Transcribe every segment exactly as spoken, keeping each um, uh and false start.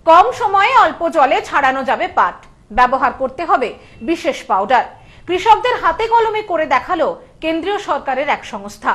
কম সময়ে অল্প জলে ছাড়ানো যাবে পাট, ব্যবহার করতে হবে বিশেষ পাউডার। কৃষকদের হাতে কলমে করে দেখালো কেন্দ্রীয় সরকারের এক সংস্থা।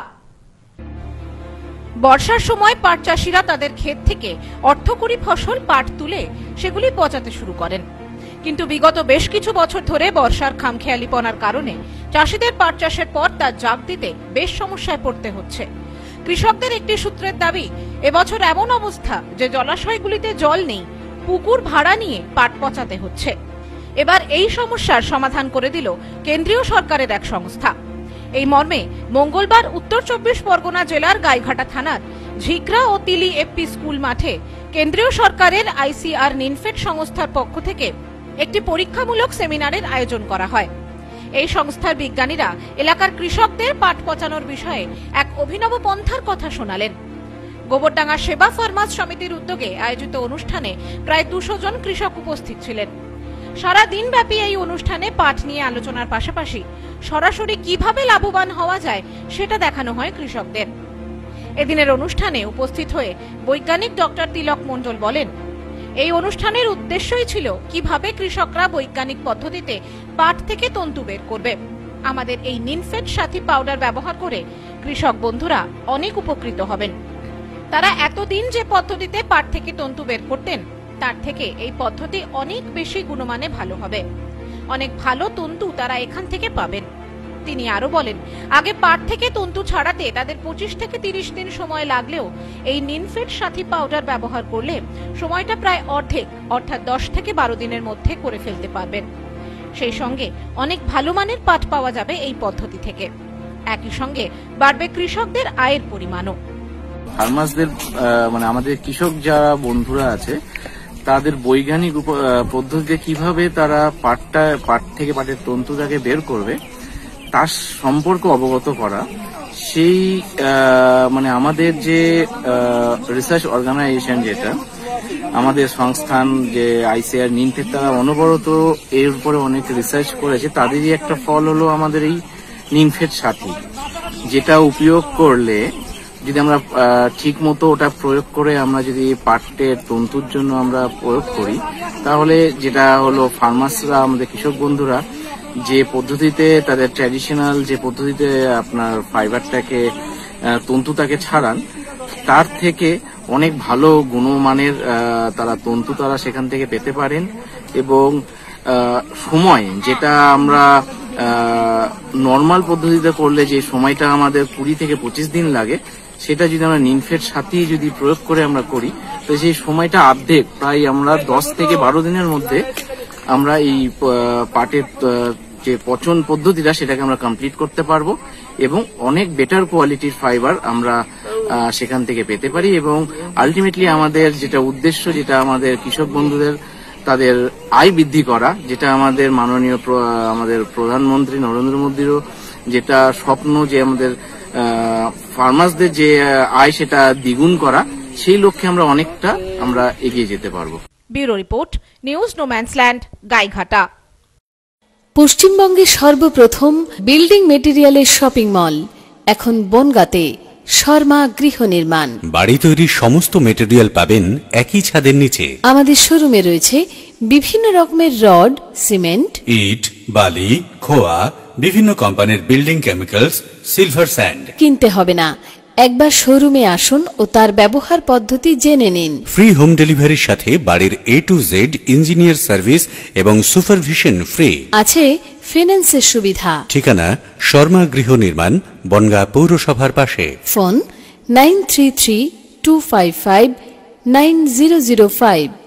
বর্ষার সময় পাট চাষিরা তাদের ক্ষেত থেকে অর্থকরী ফসল পাট তুলে সেগুলি পচাতে শুরু করেন, কিন্তু বিগত বেশ কিছু বছর ধরে বর্ষার খামখেয়ালিপনার কারণে চাষিদের পাট চাষের পর তার জাগ দিতে বেশ সমস্যায় পড়তে হচ্ছে। কৃষকদের একটি সূত্রের দাবি, এবছর এমন অবস্থা যে জলাশয়গুলিতে জল নেই, পুকুর ভাড়া নিয়ে পাট পচাতে হচ্ছে। এবার এই সমস্যার সমাধান করে দিল কেন্দ্রীয় সরকারের এক সংস্থা। এই মর্মে মঙ্গলবার উত্তর চব্বিশ পরগনা জেলার গাইঘাটা থানার ঝিকরা ও তিলি এফপি স্কুল মাঠে কেন্দ্রীয় সরকারের আইসিআর নিনফেড সংস্থার পক্ষ থেকে একটি পরীক্ষামূলক সেমিনারের আয়োজন করা হয়। এই সংস্থার বিজ্ঞানীরা এলাকার কৃষকদের পাট পচানোর বিষয়ে এক অভিনব পন্থার কথা শোনালেন। গোবরডাঙ্গা সেবা ফার্মার্স সমিতির উদ্যোগে আয়োজিত অনুষ্ঠানে প্রায় দুশো জন কৃষক উপস্থিত ছিলেন। সারা দিন ব্যাপী এই অনুষ্ঠানে পাট নিয়ে আলোচনার পাশাপাশি সরাসরি কিভাবে লাভবান হওয়া যায় সেটা দেখানো হয় কৃষকদের। এদিনের অনুষ্ঠানে উপস্থিত হয়ে বৈজ্ঞানিক ডক্টর তিলক মণ্ডল বলেন, এই অনুষ্ঠানের উদ্দেশ্যই ছিল কিভাবে কৃষকরা বৈজ্ঞানিক পদ্ধতিতে পাট থেকে তন্তু বের করবে। আমাদের এই নিনফেড সাথী পাউডার ব্যবহার করে কৃষক বন্ধুরা অনেক উপকৃত হবেন। তারা এতদিন যে পদ্ধতিতে পাট থেকে তন্তু বের করতেন তার থেকে এই পদ্ধতি অনেক বেশি গুণমানে ভালো হবে, অনেক ভালো তন্তু তারা এখান থেকে পাবেন। তিনি আরো বলেন, আগে পাট থেকে তন্তু ছাড়াতে তাদের পঁচিশ থেকে তিরিশ দিন সময় লাগলেও এই নিনফেড সাথী পাউডার ব্যবহার করলে সময়টা প্রায় অর্ধেক, অর্থাৎ দশ থেকে বারো দিনের মধ্যে করে ফেলতে পারবেন। সেই সঙ্গে অনেক ভালো মানের পাট পাওয়া যাবে এই পদ্ধতি থেকে। একই সঙ্গে বাড়বে কৃষকদের আয়ের পরিমাণও। ফার্মার্সদের মানে আমাদের কৃষক যারা বন্ধুরা আছে তাদের বৈজ্ঞানিক পদ্ধতিতে কিভাবে তারা পাটটা পাট থেকে পাটের তন্তুটাকে বের করবে তার সম্পর্কে অবগত করা। সেই মানে আমাদের যে রিসার্চ অর্গানাইজেশন, যেটা আমাদের সংস্থান যে আইসিআর নিনফেড, তারা অনবরত এর উপরে অনেক রিসার্চ করেছে। তাদেরই একটা ফল হলো আমাদের এই নিনফেড সাথী, যেটা উপয়োগ করলে যদি আমরা ঠিক মতো ওটা প্রয়োগ করে আমরা যদি পাটের তন্তুর জন্য আমরা প্রয়োগ করি, তাহলে যেটা হলো ফার্মার্সরা, আমাদের কৃষক বন্ধুরা যে পদ্ধতিতে তাদের ট্র্যাডিশনাল যে পদ্ধতিতে আপনার ফাইবারটাকে তন্তুটাকে ছাড়ান, তার থেকে অনেক ভালো গুণমানের তারা তন্তু তারা সেখান থেকে পেতে পারেন। এবং সময় যেটা আমরা নর্মাল পদ্ধতিতে করলে যে সময়টা আমাদের কুড়ি থেকে পঁচিশ দিন লাগে, সেটা যদি আমরা নিনফেড সাথী যদি প্রয়োগ করে আমরা করি, তো সেই সময়টা অর্ধেক, প্রায় আমরা দশ থেকে বারো দিনের মধ্যে আমরা এই পাটের যে পচন পদ্ধতিটা সেটাকে আমরা কমপ্লিট করতে পারবো এবং অনেক বেটার কোয়ালিটির ফাইবার আমরা সেখান থেকে পেতে পারি। এবং আলটিমেটলি আমাদের যেটা উদ্দেশ্য, যেটা আমাদের কৃষক বন্ধুদের তাদের আয় বৃদ্ধি করা, যেটা আমাদের মাননীয় আমাদের প্রধানমন্ত্রী নরেন্দ্র মোদীরও যেটা স্বপ্ন, যে আমাদের ফার্মার্সদের যে আয় সেটা দ্বিগুণ করা, সেই লক্ষ্যে আমরা অনেকটা আমরা এগিয়ে যেতে পারবো। Bureau report, news no man's land, Gaighata. পশ্চিমবঙ্গের সর্বপ্রথম বিল্ডিং মেটেরিয়ালের শপিং মল এখন বনগাঁতে। শর্মা গৃহ নির্মাণ, বাড়ি তৈরির সমস্ত মেটেরিয়াল পাবেন একই ছাদের নিচে। আমাদের শোরুমে রয়েছে বিভিন্ন রকমের রড, সিমেন্ট, ইট, বালি, খোয়া, বিভিন্ন কোম্পানির বিল্ডিং কেমিক্যালস, সিলভার স্যান্ড। কিনতে হবে না, একবার শোরুমে আসুন ও তার ব্যবহার পদ্ধতি জেনে নিন। ফ্রি হোম ডেলিভারির সাথে বাড়ির A to Z engineer service এবং সুপারভিশন ফ্রি। আছে ফিন্যান্সের সুবিধা। ঠিকানা শর্মা গৃহ নির্মাণ, বনগাঁ পৌরসভার পাশে। Phone nine three three two five five nine zero zero five.